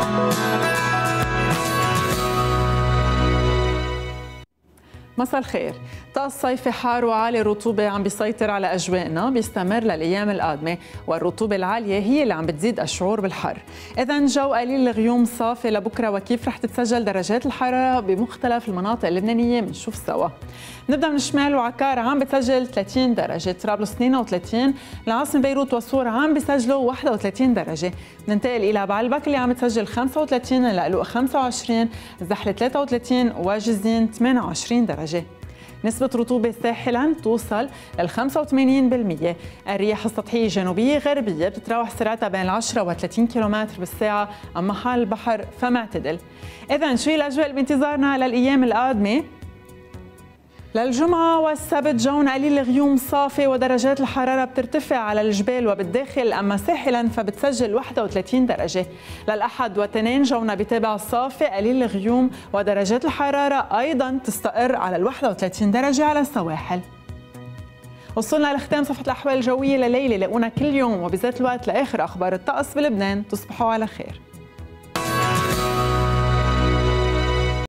مساء الخير. طقس صيفي حار وعالي الرطوبة عم بيسيطر على أجوائنا، بيستمر للأيام القادمة، والرطوبة العالية هي اللي عم بتزيد الشعور بالحر. إذن جو قليل الغيوم صافي لبكرة، وكيف رح تتسجل درجات الحرارة بمختلف المناطق اللبنانية بنشوف سوا. نبدأ من الشمال، وعكار عم بتسجل 30 درجة، طرابلس 32، العاصمة بيروت وصور عم بيسجلوا 31 درجة. ننتقل إلى بعلبك اللي عم تسجل 35، لقلوق 25، الزحلة 33، وجزين 28 درجة. نسبة رطوبة ساحلاً توصل لل 85%. الرياح السطحية الجنوبية غربية بتتراوح سرعتها بين 10 و 30 كيلومتر بالساعة، أما حال البحر فمعتدل. إذن شو الأجواء اللي بانتظارنا للأيام القادمة؟ للجمعة والسبت جونا قليل الغيوم صافي، ودرجات الحرارة بترتفع على الجبال وبالداخل، أما ساحلاً فبتسجل 31 درجة. للأحد والاثنين جونا بتابع صافي قليل الغيوم، ودرجات الحرارة أيضاً تستقر على 31 درجة على السواحل. وصلنا لختام صفحة الأحوال الجوية لليلة. لاقونا كل يوم وبذات الوقت لآخر أخبار الطقس بلبنان. تصبحوا على خير.